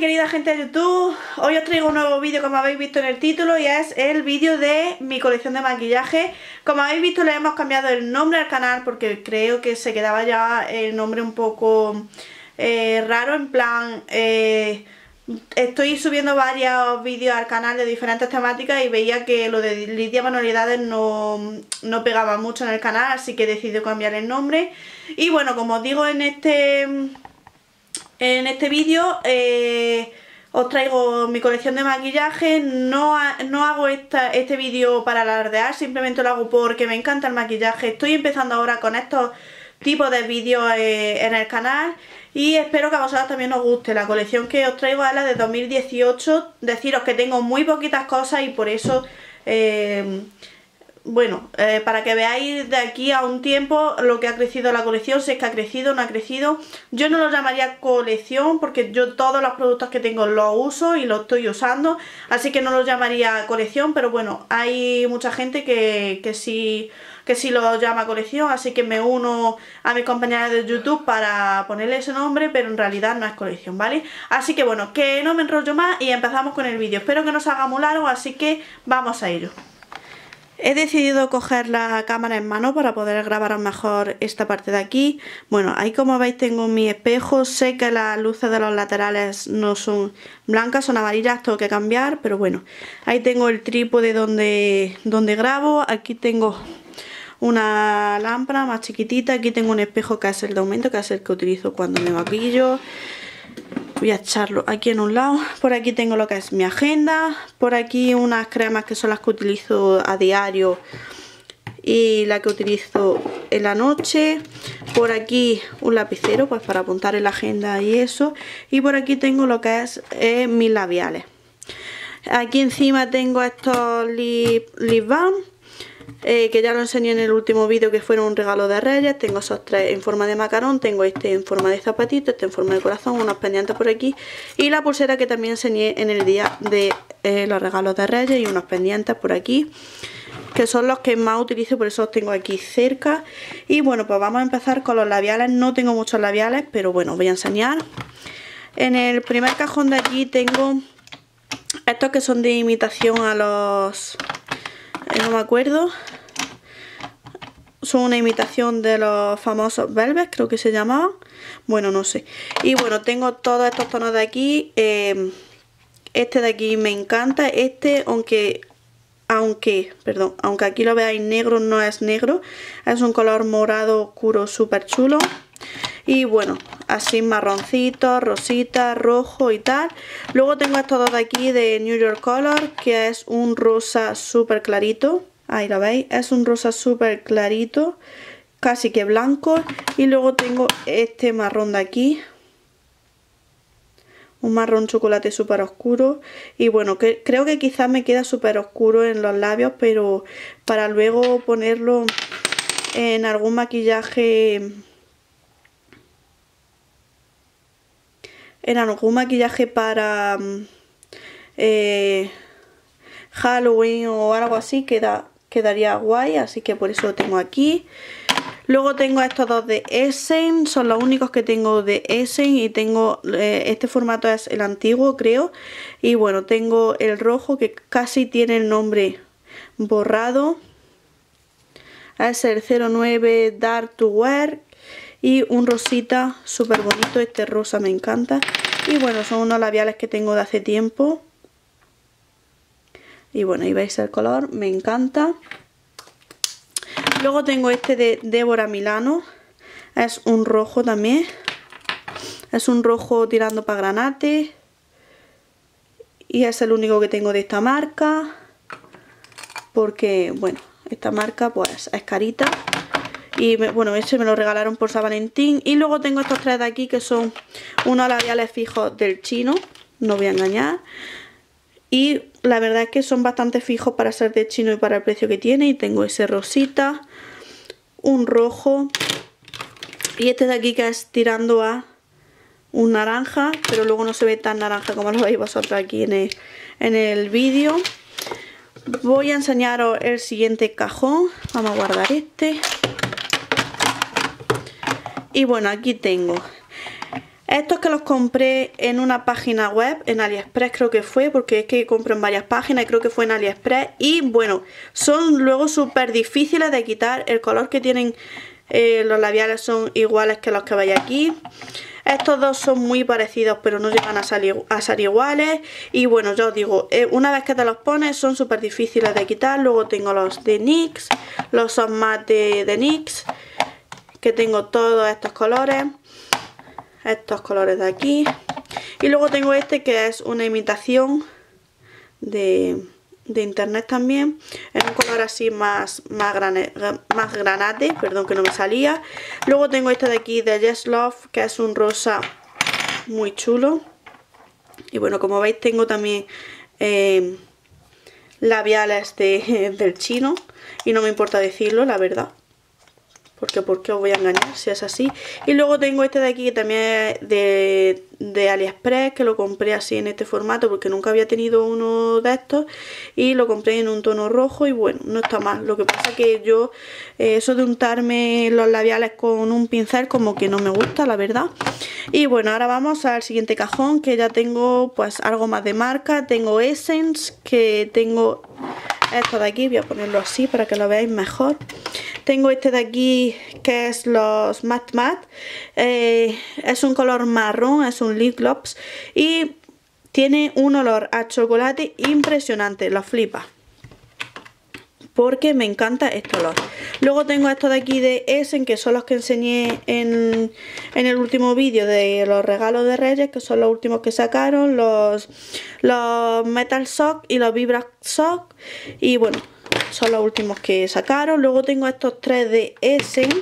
querida gente de YouTube, hoy os traigo un nuevo vídeo como habéis visto en el título y es el vídeo de mi colección de maquillaje. Como habéis visto le hemos cambiado el nombre al canal porque creo que se quedaba ya el nombre un poco raro, en plan estoy subiendo varios vídeos al canal de diferentes temáticas y veía que lo de Lidia Manualidades no pegaba mucho en el canal, así que he decidido cambiar el nombre. Y bueno, como os digo en este vídeo os traigo mi colección de maquillaje. No hago este vídeo para alardear, simplemente lo hago porque me encanta el maquillaje. Estoy empezando ahora con estos tipos de vídeos en el canal y espero que a vosotros también os guste. La colección que os traigo es la de 2018. Deciros que tengo muy poquitas cosas y por eso para que veáis de aquí a un tiempo lo que ha crecido la colección, si es que ha crecido o no ha crecido. Yo no lo llamaría colección porque yo todos los productos que tengo los uso y los estoy usando, así que no lo llamaría colección, pero bueno, hay mucha gente que sí lo llama colección, así que me uno a mis compañeras de YouTube para ponerle ese nombre, pero en realidad no es colección, ¿vale? Así que bueno, que no me enrollo más y empezamos con el vídeo. Espero que no se haga muy largo, así que vamos a ello. He decidido coger la cámara en mano para poder grabar mejor esta parte de aquí. Bueno, ahí como veis tengo mi espejo. Sé que las luces de los laterales no son blancas, son amarillas, tengo que cambiar, pero bueno. Ahí tengo el trípode donde grabo. Aquí tengo una lámpara más chiquitita. Aquí tengo un espejo que es el de aumento, que es el que utilizo cuando me maquillo. Voy a echarlo aquí en un lado. Por aquí tengo lo que es mi agenda. Por aquí unas cremas que son las que utilizo a diario y la que utilizo en la noche. Por aquí un lapicero pues para apuntar en la agenda y eso. Y por aquí tengo lo que es mis labiales. Aquí encima tengo estos lip balm. Que ya lo enseñé en el último vídeo, que fueron un regalo de Reyes. Tengo esos tres en forma de macarón, tengo este en forma de zapatito, este en forma de corazón, unos pendientes por aquí y la pulsera que también enseñé en el día de los regalos de Reyes, y unos pendientes por aquí que son los que más utilizo, por eso los tengo aquí cerca. Y bueno, pues vamos a empezar con los labiales. No tengo muchos labiales, pero bueno, os voy a enseñar. En el primer cajón de aquí tengo estos que son de imitación a los... no me acuerdo, son una imitación de los famosos Velvet, creo que se llamaban, bueno, no sé. Y bueno, tengo todos estos tonos de aquí. Este de aquí me encanta. Este, aunque aquí lo veáis negro, no es negro, es un color morado oscuro súper chulo. Y bueno, así marroncito, rosita, rojo y tal. Luego tengo estos dos de aquí de New York Color, que es un rosa súper clarito. Ahí lo veis, es un rosa súper clarito, casi que blanco. Y luego tengo este marrón de aquí, un marrón chocolate súper oscuro. Y bueno, creo que quizás me queda súper oscuro en los labios, pero para luego ponerlo en algún maquillaje... para Halloween o algo así, quedaría guay, así que por eso lo tengo aquí. Luego tengo estos dos de Essence, son los únicos que tengo de Essence, y tengo este formato es el antiguo, creo. Y bueno, tengo el rojo que casi tiene el nombre borrado, es el 09 Dark to Wear. Y un rosita súper bonito, este rosa me encanta. Y bueno, son unos labiales que tengo de hace tiempo. Y bueno, ahí veis el color, me encanta. Luego tengo este de Débora Milano. Es un rojo también. Es un rojo tirando para granate. Y es el único que tengo de esta marca. Porque, bueno, esta marca pues es carita. Y bueno, ese me lo regalaron por San Valentín. Y luego tengo estos tres de aquí que son unos labiales fijos del Chino, no voy a engañar. Y la verdad es que son bastante fijos para ser de Chino y para el precio que tiene. Y tengo ese rosita, un rojo y este de aquí que es tirando a un naranja, pero luego no se ve tan naranja como lo veis vosotros aquí en el vídeo. Voy a enseñaros el siguiente cajón. Vamos a guardar este. Y bueno, aquí tengo Estos que los compré en una página web, en AliExpress creo que fue, porque es que compro en varias páginas y creo que fue en AliExpress. Y bueno, son luego súper difíciles de quitar. El color que tienen los labiales son iguales que los que veis aquí. Estos dos son muy parecidos, pero no llegan a ser iguales. Y bueno, ya os digo, una vez que te los pones son súper difíciles de quitar. Luego tengo los de NYX, los Soft Matte de NYX, que tengo todos estos colores de aquí. Y luego tengo este que es una imitación de internet también, en un color así más granate, perdón que no me salía. Luego tengo este de aquí de Yes Love, que es un rosa muy chulo. Y bueno, como veis tengo también labiales del chino, y no me importa decirlo, la verdad, porque ¿por qué os voy a engañar si es así? Y luego tengo este de aquí que también es de AliExpress, que lo compré así en este formato porque nunca había tenido uno de estos, y lo compré en un tono rojo y bueno, no está mal. Lo que pasa es que yo eso de untarme los labiales con un pincel como que no me gusta, la verdad. Y bueno, ahora vamos al siguiente cajón, que ya tengo pues algo más de marca. Tengo Essence, que tengo esto de aquí, voy a ponerlo así para que lo veáis mejor. Tengo este de aquí que es los Matte Matte, es un color marrón, es un lip gloss y tiene un olor a chocolate impresionante, lo flipa, porque me encanta este olor. Luego tengo estos de aquí de Essence, que son los que enseñé en el último vídeo de los regalos de Reyes, que son los últimos que sacaron, los Metal Sock y los Vibra Sock, y bueno, son los últimos que sacaron. Luego tengo estos tres de Essence,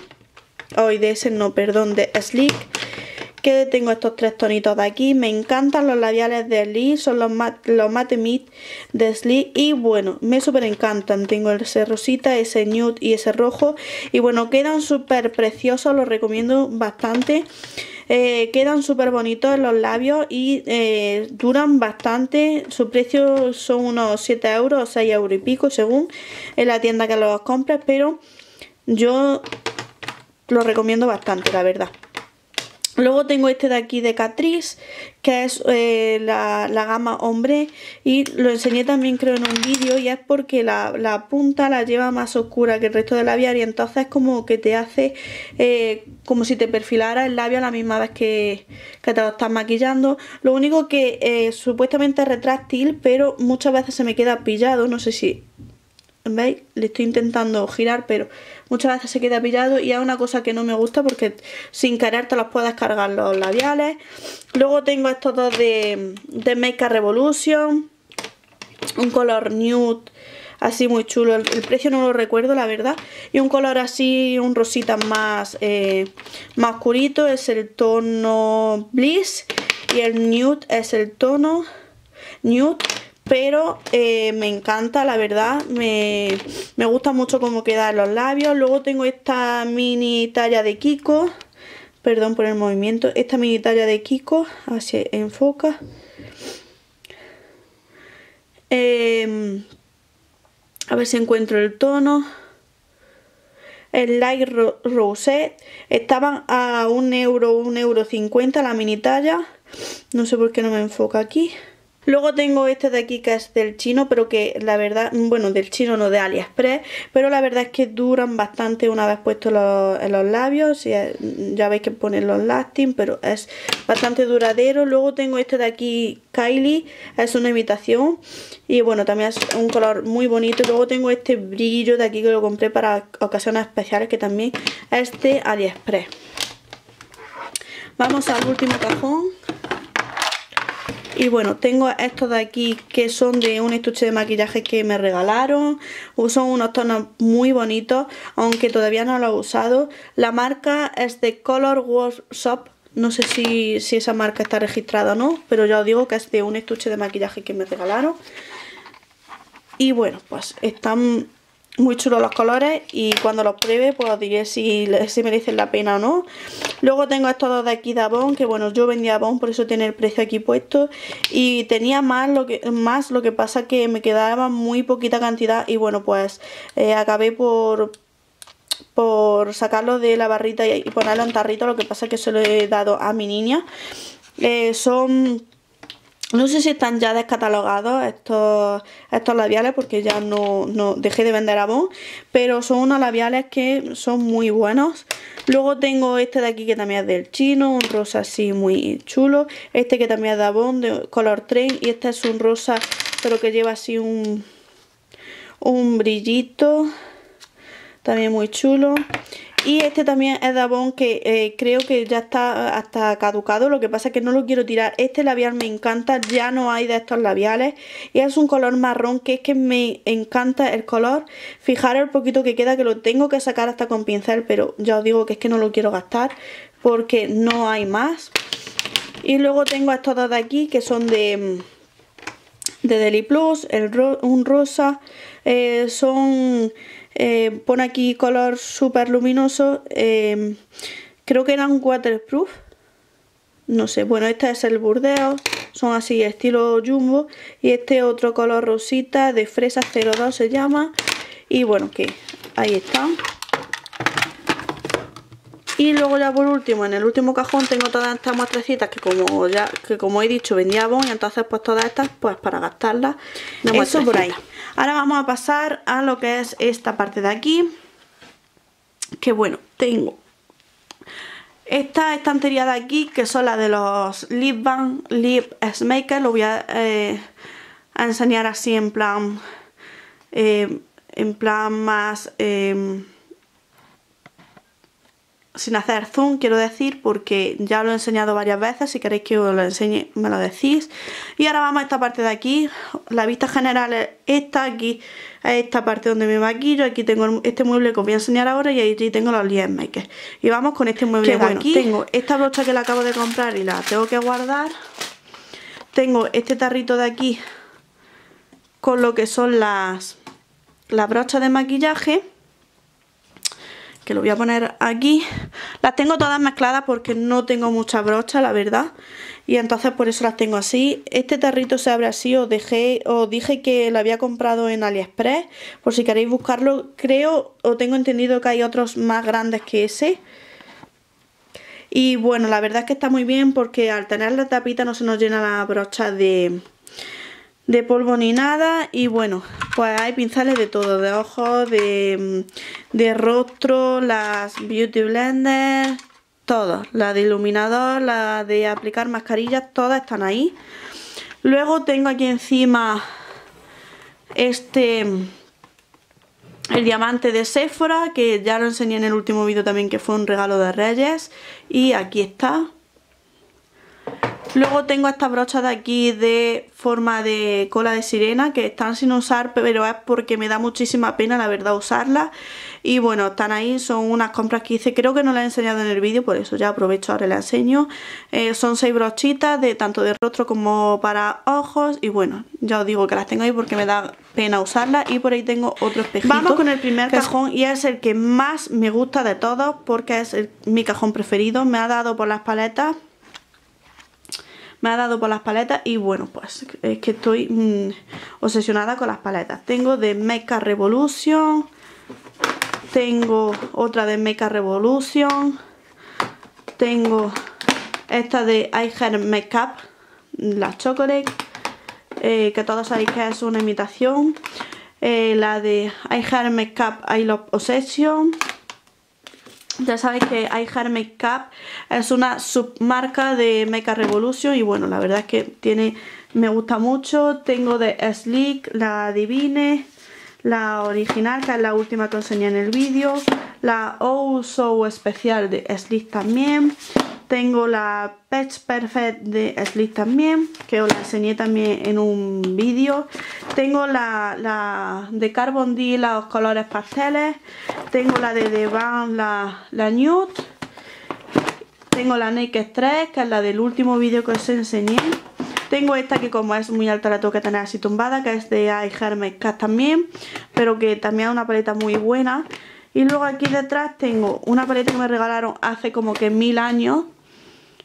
de Sleek, que tengo estos tres tonitos de aquí. Me encantan los labiales de Sleek, son los Matte Mid de Sleek y bueno, me súper encantan. Tengo ese rosita, ese nude y ese rojo, y bueno, quedan súper preciosos, los recomiendo bastante. Quedan súper bonitos en los labios y duran bastante. Su precio son unos 7 euros o 6 euros y pico según en la tienda que los compres, pero yo los recomiendo bastante, la verdad. Luego tengo este de aquí de Catrice, que es la gama hombre, y lo enseñé también creo en un vídeo, y es porque la punta la lleva más oscura que el resto del labial, y entonces como que te hace como si te perfilara el labio a la misma vez que te lo estás maquillando. Lo único que supuestamente es retráctil, pero muchas veces se me queda pillado, no sé si ¿veis? Le estoy intentando girar, pero muchas veces se queda pillado y es una cosa que no me gusta porque sin querer te los puedes cargar los labiales. Luego tengo estos dos de Make Up Revolution, un color nude así muy chulo, el precio no lo recuerdo la verdad, y un color así, un rosita más oscurito, es el tono Bliss, y el nude es el tono nude. Pero me encanta, la verdad, me gusta mucho cómo quedan los labios. Luego tengo esta mini talla de Kiko, perdón por el movimiento, esta mini talla de Kiko, así enfoca. A ver si encuentro el tono. El Light Rosette, estaban a 1 euro, 1,50 € la mini talla. No sé por qué no me enfoca aquí. Luego tengo este de aquí que es del chino, pero que la verdad, bueno, del chino no, de AliExpress, pero la verdad es que duran bastante una vez puestos en los labios. Ya veis que ponen los lasting, pero es bastante duradero. Luego tengo este de aquí, Kylie, es una imitación y bueno, también es un color muy bonito. Luego tengo este brillo de aquí que lo compré para ocasiones especiales, que también es de AliExpress. Vamos al último cajón. Y bueno, tengo estos de aquí que son de un estuche de maquillaje que me regalaron. Son unos tonos muy bonitos, aunque todavía no los he usado. La marca es de Color Workshop. No sé si esa marca está registrada o no, pero ya os digo que es de un estuche de maquillaje que me regalaron. Y bueno, pues están muy chulos los colores y cuando los pruebe pues os diré si merecen la pena o no. Luego tengo estos dos de aquí de Avon, que bueno, yo vendía Avon, por eso tiene el precio aquí puesto, y tenía más, lo que pasa que me quedaba muy poquita cantidad y bueno, pues acabé por por sacarlo de la barrita y ponerlo en tarrito. Lo que pasa es que se lo he dado a mi niña. Son... No sé si están ya descatalogados estos labiales, porque ya no dejé de vender Avon, pero son unos labiales que son muy buenos. Luego tengo este de aquí que también es del chino, un rosa así muy chulo. Este que también es de Avon, de color tren, y este es un rosa pero que lleva así un brillito, también muy chulo. Y este también es de Avon, que creo que ya está hasta caducado. Lo que pasa es que no lo quiero tirar. Este labial me encanta, ya no hay de estos labiales. Y es un color marrón, que es que me encanta el color. Fijaros el poquito que queda, que lo tengo que sacar hasta con pincel, pero ya os digo que es que no lo quiero gastar porque no hay más. Y luego tengo estos dos de aquí, que son de Deli Plus, un rosa. Pone aquí color súper luminoso. Creo que eran waterproof, no sé. Bueno, este es el Burdeos, son así estilo jumbo. Y este otro color rosita de fresa 02 se llama. Y bueno, que ahí están. Y luego ya por último, en el último cajón tengo todas estas muestrecitas que como he dicho vendía Avon, y entonces pues todas estas pues para gastarlas. Eso por ahí. Ahora vamos a pasar a lo que es esta parte de aquí, que bueno, tengo esta estantería de aquí, que son las de los Lip Balm Lip Maker. Lo voy a enseñar así en plan más sin hacer zoom, quiero decir, porque ya lo he enseñado varias veces. Si queréis que os lo enseñe, me lo decís. Y ahora vamos a esta parte de aquí. La vista general es esta. Aquí es esta parte donde me maquillo. Aquí tengo este mueble que os voy a enseñar ahora, y allí tengo los Lip Makers. Y vamos con este mueble de aquí. Tengo esta brocha que la acabo de comprar y la tengo que guardar. Tengo este tarrito de aquí con lo que son las brochas de maquillaje, que lo voy a poner aquí. Las tengo todas mezcladas porque no tengo muchas brochas, la verdad, y entonces por eso las tengo así. Este tarrito se abre así. Os dije que lo había comprado en AliExpress, por si queréis buscarlo. Creo o tengo entendido que hay otros más grandes que ese. Y bueno, la verdad es que está muy bien, porque al tener la tapita no se nos llena la brocha de polvo ni nada. Y bueno, pues hay pinceles de todo, de ojos, de rostro, las Beauty Blender, todas, la de iluminador, la de aplicar mascarillas, todas están ahí. Luego tengo aquí encima el diamante de Sephora, que ya lo enseñé en el último vídeo también, que fue un regalo de Reyes, y aquí está. Luego tengo estas brochas de aquí de forma de cola de sirena, que están sin usar, pero es porque me da muchísima pena, la verdad, usarlas. Y bueno, están ahí, son unas compras que hice, creo que no las he enseñado en el vídeo, por eso ya aprovecho ahora y las enseño. Son 6 brochitas, tanto de rostro como para ojos. Y bueno, ya os digo que las tengo ahí porque me da pena usarlas. Y por ahí tengo otro espejito. Vamos con el primer cajón, y es el que más me gusta de todos, porque es mi cajón preferido. Me ha dado por las paletas. Y bueno, pues es que estoy obsesionada con las paletas. Tengo de Makeup Revolution, tengo otra de Makeup Revolution, tengo esta de I Hair Makeup, la Chocolate, que todos sabéis que es una imitación, la de I Hair Makeup I Love Obsession. Ya sabéis que I Hair Makeup es una submarca de Makeup Revolution, y bueno, la verdad es que me gusta mucho. Tengo de Sleek, la Divine, la original, que es la última que enseñé en el vídeo, la Oh So especial de Sleek también. Tengo la Pitch Perfect de Sleek también, que os la enseñé también en un vídeo. Tengo la de Carbon D, los colores pasteles. Tengo la de The Balm, la Nude. Tengo la Naked 3, que es la del último vídeo que os enseñé. Tengo esta que, como es muy alta, la tengo que tener así tumbada, que es de I Hair Makeup también, pero que también es una paleta muy buena. Y luego aquí detrás tengo una paleta que me regalaron hace como que 1000 años,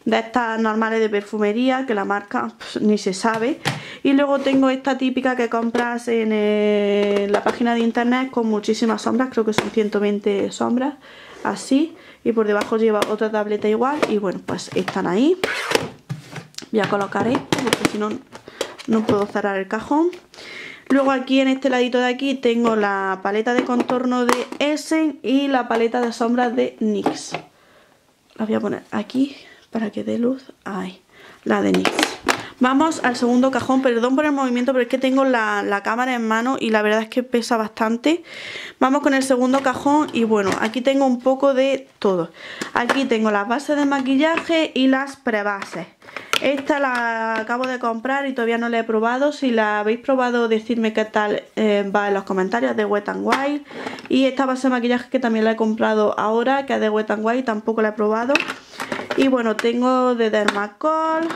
de estas normales de perfumería, que la marca pues, ni se sabe. Y luego tengo esta típica que compras en la página de internet con muchísimas sombras, creo que son 120 sombras, así. Y por debajo lleva otra tableta igual y bueno, pues están ahí. Voy a colocar esto porque si no, no puedo cerrar el cajón. Luego aquí en este ladito de aquí tengo la paleta de contorno de Essen y la paleta de sombras de NYX. La voy a poner aquí para que dé luz. Ahí, la de NYX. Vamos al segundo cajón, perdón por el movimiento, pero es que tengo la cámara en mano y la verdad es que pesa bastante. Vamos con el segundo cajón y bueno, aquí tengo un poco de todo. Aquí tengo las bases de maquillaje y las prebases. Esta la acabo de comprar y todavía no la he probado. Si la habéis probado, decidme qué tal va en los comentarios, de Wet n Wild. Y esta base de maquillaje que también la he comprado ahora, que es de Wet n Wild, tampoco la he probado. Y bueno, tengo de Dermacol,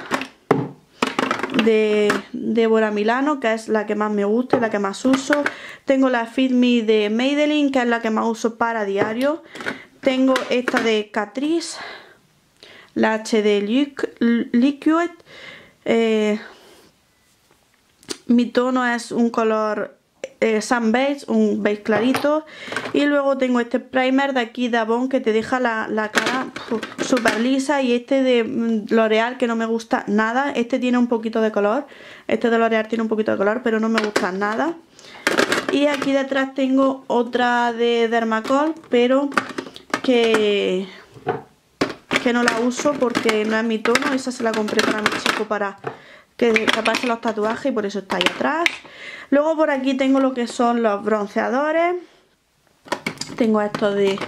de Deborah Milano, que es la que más me gusta y la que más uso. Tengo la Fit Me de Maybelline, que es la que más uso para diario. Tengo esta de Catrice, la HD Liquid. Mi tono es un color Sun Beige, un beige clarito. Y luego tengo este primer de aquí de Avon, que te deja la cara súper lisa. Y este de L'Oreal, que no me gusta nada. Este tiene un poquito de color. Este de L'Oreal tiene un poquito de color, pero no me gusta nada. Y aquí detrás tengo otra de Dermacol, pero que no la uso porque no es mi tono. Esa se la compré para mi chico para que taparse los tatuajes y por eso está ahí atrás. Luego por aquí tengo lo que son los bronceadores. Tengo estos de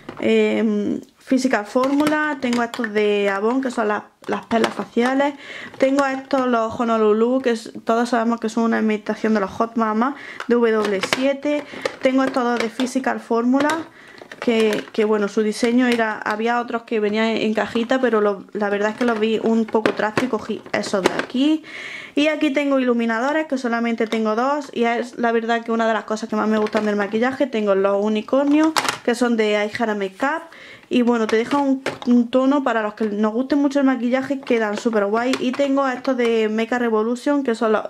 Physical Formula. Tengo estos de Avon, que son las perlas faciales. Tengo estos, los Honolulu, que todos sabemos que son una imitación de los Hot Mama de W7. Tengo estos dos de Physical Formula, que bueno, su diseño era, había otros que venían en cajita, pero la verdad es que los vi un poco trastos y cogí esos de aquí. Y aquí tengo iluminadores, que solamente tengo dos, y es la verdad que una de las cosas que más me gustan del maquillaje. Tengo los unicornios, que son de I Hair Makeup, y bueno, te dejan un tono para los que nos guste mucho el maquillaje, quedan súper guay. Y tengo estos de Makeup Revolution, que son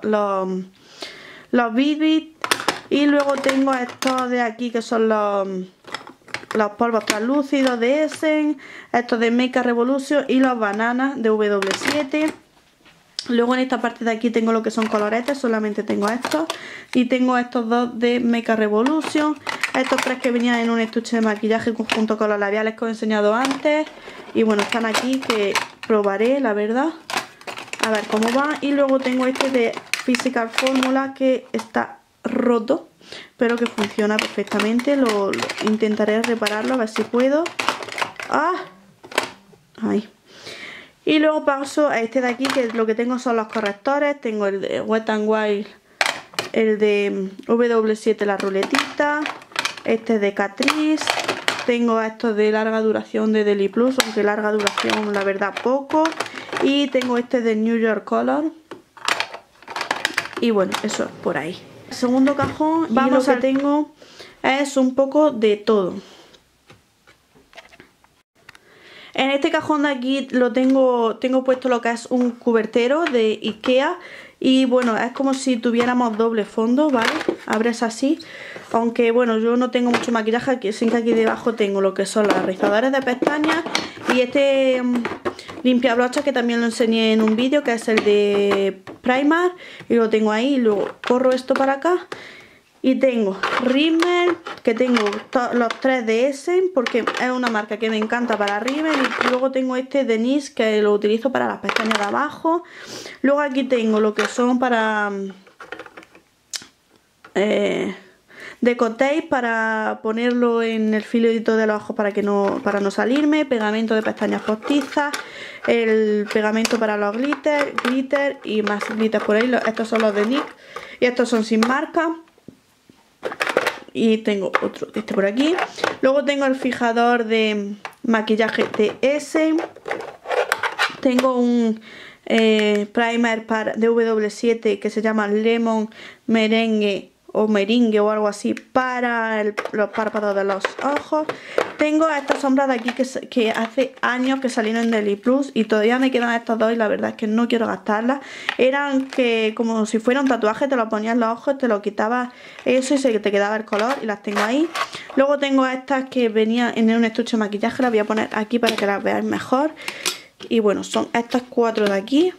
los BB, y luego tengo estos de aquí, que son los polvos translúcidos de Essen, estos de Makeup Revolution y los bananas de W7. Luego en esta parte de aquí tengo lo que son coloretes, solamente tengo estos. Y tengo estos dos de Makeup Revolution. Estos tres que venían en un estuche de maquillaje junto con los labiales que os he enseñado antes. Y bueno, están aquí, que probaré, la verdad. A ver cómo va. Y luego tengo este de Physical Formula, que está roto, pero que funciona perfectamente. Lo intentaré repararlo, a ver si puedo. ¡Ah! Ahí. Y luego paso a este de aquí, que lo que tengo son los correctores. Tengo el de Wet n Wild, el de W7, la ruletita. Este de Catrice. Tengo estos de larga duración de Deli Plus, aunque larga duración la verdad poco. Y tengo este de New York Color. Y bueno, eso por ahí. El segundo cajón, vamos, lo que tengo es un poco de todo. En este cajón de aquí tengo puesto lo que es un cubertero de Ikea. Y bueno, es como si tuviéramos doble fondo, ¿vale? Abres así. Aunque bueno, yo no tengo mucho maquillaje, aquí, sin que aquí debajo tengo lo que son los rizadores de pestañas. Y este limpiabrochas, que también lo enseñé en un vídeo, que es el de Primark. Y lo tengo ahí, y luego corro esto para acá. Y tengo rímel, que tengo los tres de Essen, porque es una marca que me encanta para rímel. Y luego tengo este de NYX, que lo utilizo para las pestañas de abajo. Luego aquí tengo lo que son para decotape, para ponerlo en el filito de los ojos para no salirme. Pegamento de pestañas postizas. El pegamento para los glitter y más glitter por ahí. Estos son los de NYX y estos son sin marca. Y tengo otro, este por aquí. Luego tengo el fijador de maquillaje de Essen. Tengo un primer de W7 que se llama Lemon Merengue o merengue o algo así para los párpados de los ojos. Tengo estas sombras de aquí que hace años que salieron en Deli Plus y todavía me quedan estas dos y la verdad es que no quiero gastarlas. Eran que como si fuera un tatuaje, te lo ponías en los ojos, te lo quitabas eso y se te quedaba el color, y las tengo ahí. Luego tengo estas que venían en un estuche de maquillaje, las voy a poner aquí para que las veáis mejor. Y bueno, son estas 4 de aquí.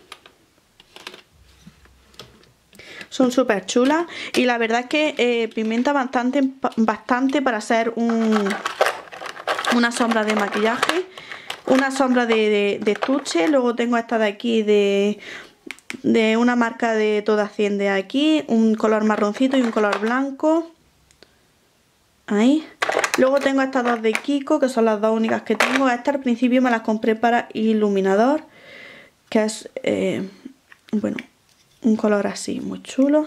Son súper chulas y la verdad es que pimenta bastante para hacer una sombra de maquillaje, una sombra de estuche. Luego tengo esta de aquí de una marca de Toda Cien de aquí, un color marroncito y un color blanco. Ahí. Luego tengo estas dos de Kiko, que son las dos únicas que tengo. Estas al principio me las compré para iluminador, que es, bueno, un color así muy chulo.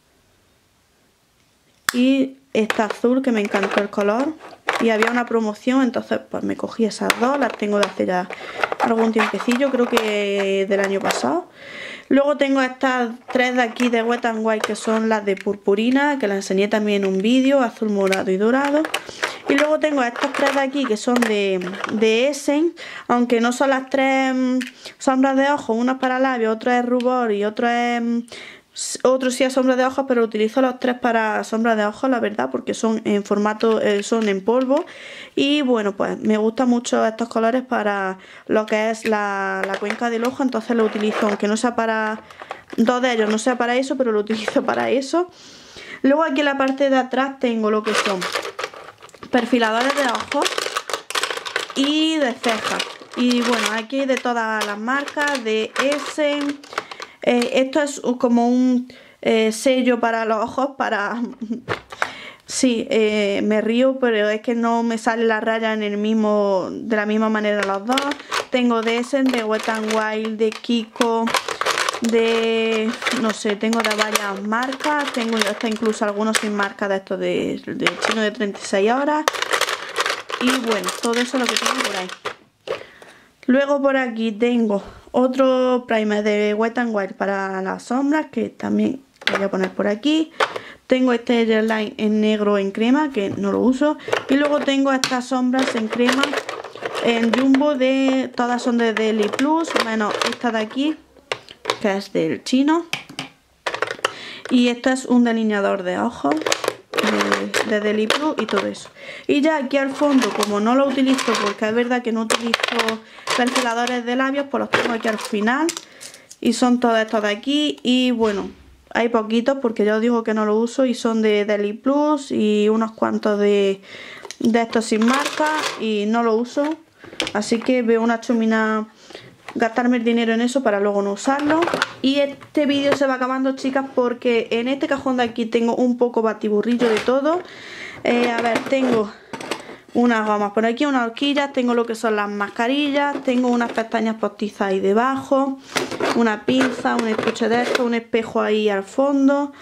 Y esta azul que me encantó el color y había una promoción, entonces pues me cogí esas dos. Las tengo de hace ya algún tiempecillo, creo que del año pasado. Luego tengo estas 3 de aquí de Wet n Wild, que son las de purpurina, que las enseñé también en un vídeo, azul, morado y dorado. Y luego tengo estas 3 de aquí que son de Essence, aunque no son las 3 sombras de ojos, una es para labios, otra es rubor y otro sí es sombra de ojos, pero utilizo los 3 para sombras de ojos, la verdad, porque son en formato, son en polvo. Y bueno, pues me gustan mucho estos colores para lo que es la cuenca del ojo, entonces lo utilizo, aunque no sea para, 2 de ellos no sea para eso, pero lo utilizo para eso. Luego aquí en la parte de atrás tengo lo que son perfiladores de ojos y de cejas. Y bueno, aquí hay de todas las marcas, de Essence. Esto es como un sello para los ojos, para... Sí, me río, pero es que no me sale la raya de la misma manera los dos. Tengo de Essence, de Wet n Wild, de Kiko, de... no sé, tengo de varias marcas. Tengo hasta incluso algunos sin marca de estos de chino de 36 horas. Y bueno, todo eso es lo que tengo por ahí. Luego por aquí tengo otro primer de Wet n Wild para las sombras, que también voy a poner por aquí. Tengo este Airline en negro en crema, que no lo uso. Y luego tengo estas sombras en crema en jumbo, todas son de Deli Plus, menos esta de aquí, que es del chino. Y esto es un delineador de ojos de Deli Plus y todo eso. Y ya aquí al fondo, como no lo utilizo, porque es verdad que no utilizo perfiladores de labios, pues los tengo aquí al final. Y son todos estos de aquí. Y bueno, hay poquitos porque ya os digo que no lo uso. Y son de Deli Plus y unos cuantos de estos sin marca. Y no lo uso. Así que veo una chumina gastarme el dinero en eso para luego no usarlo. Y este vídeo se va acabando, chicas, porque en este cajón de aquí tengo un poco batiburrillo de todo. A ver, tengo unas gomas por aquí, unas horquillas, tengo lo que son las mascarillas, tengo unas pestañas postizas ahí debajo, una pinza, un estuche de esto, un espejo ahí al fondo.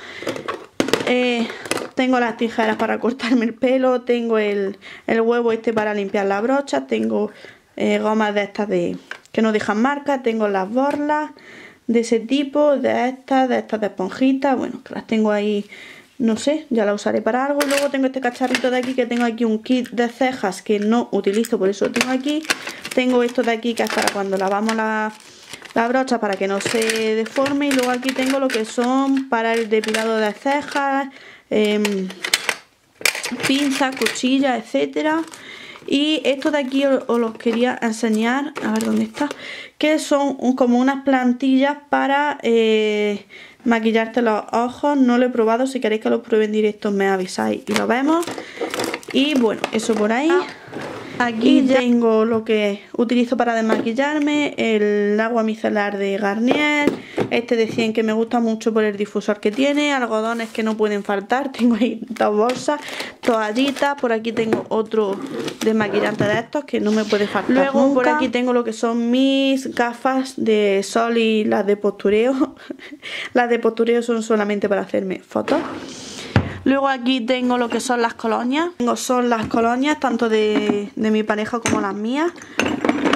Tengo las tijeras para cortarme el pelo, tengo el huevo este para limpiar la brocha, tengo gomas de estas que no dejan marca, tengo las borlas de ese tipo, de estas de esponjitas, bueno, que las tengo ahí, no sé, ya la usaré para algo. Luego tengo este cacharrito de aquí, que tengo aquí un kit de cejas que no utilizo, por eso lo tengo aquí. Tengo esto de aquí, que es para cuando lavamos la brocha, para que no se deforme. Y luego aquí tengo lo que son para el depilado de cejas, pinzas, cuchillas, etcétera. Y esto de aquí os los quería enseñar, a ver dónde está, que son como unas plantillas para maquillarte los ojos. No lo he probado, si queréis que lo pruebe en directo me avisáis y lo vemos. Y bueno, eso por ahí. Aquí tengo lo que utilizo para desmaquillarme, el agua micelar de Garnier, este de 100 que me gusta mucho por el difusor que tiene, algodones que no pueden faltar, tengo ahí 2 bolsas, toallitas, por aquí tengo otro desmaquillante de estos que no me puede faltar. Luego nunca. Por aquí tengo lo que son mis gafas de sol y las de postureo. Las de postureo son solamente para hacerme fotos. Luego aquí tengo lo que son las colonias. Son las colonias tanto de mi pareja como las mías.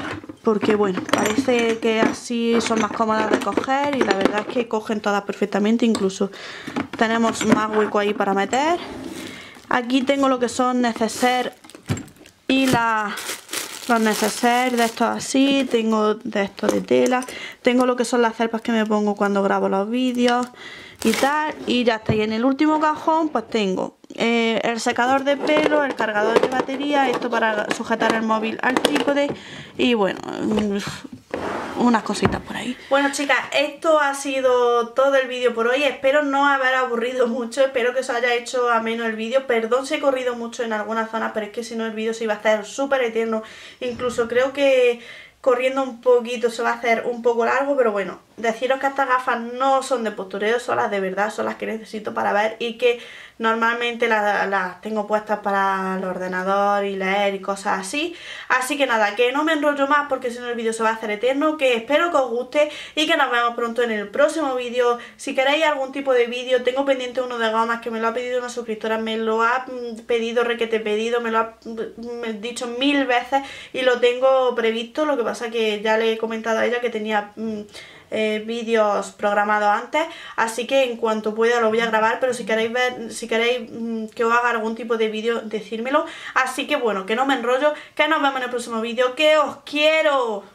porque bueno, parece que así son más cómodas de coger y la verdad es que cogen todas perfectamente, incluso tenemos más hueco ahí para meter. Aquí tengo lo que son neceser y los neceser de estos así, tengo de estos de tela, tengo lo que son las celpas que me pongo cuando grabo los vídeos y tal, y ya está. Y en el último cajón pues tengo el secador de pelo, el cargador de batería, esto para sujetar el móvil al trípode y bueno, unas cositas por ahí. Bueno chicas, esto ha sido todo el vídeo por hoy. Espero no haber aburrido mucho, espero que os haya hecho ameno el vídeo. Perdón si he corrido mucho en algunas zonas, pero es que si no el vídeo se iba a hacer súper eterno. Incluso creo que corriendo un poquito se va a hacer un poco largo, pero bueno, deciros que estas gafas no son de postureo, son las de verdad, son las que necesito para ver y que normalmente las tengo puestas para el ordenador y leer y cosas así. Así que nada, que no me enrollo más porque si no el vídeo se va a hacer eterno, que espero que os guste y que nos vemos pronto en el próximo vídeo. Si queréis algún tipo de vídeo, tengo pendiente uno de gomas que me lo ha pedido una suscriptora, me lo ha pedido, requete pedido, me lo ha dicho 1000 veces y lo tengo previsto. Lo que pasa que ya le he comentado a ella que tenía vídeos programados antes, así que en cuanto pueda lo voy a grabar, pero si queréis que os haga algún tipo de vídeo, decírmelo. Así que bueno, que no me enrollo, que nos vemos en el próximo vídeo, que os quiero.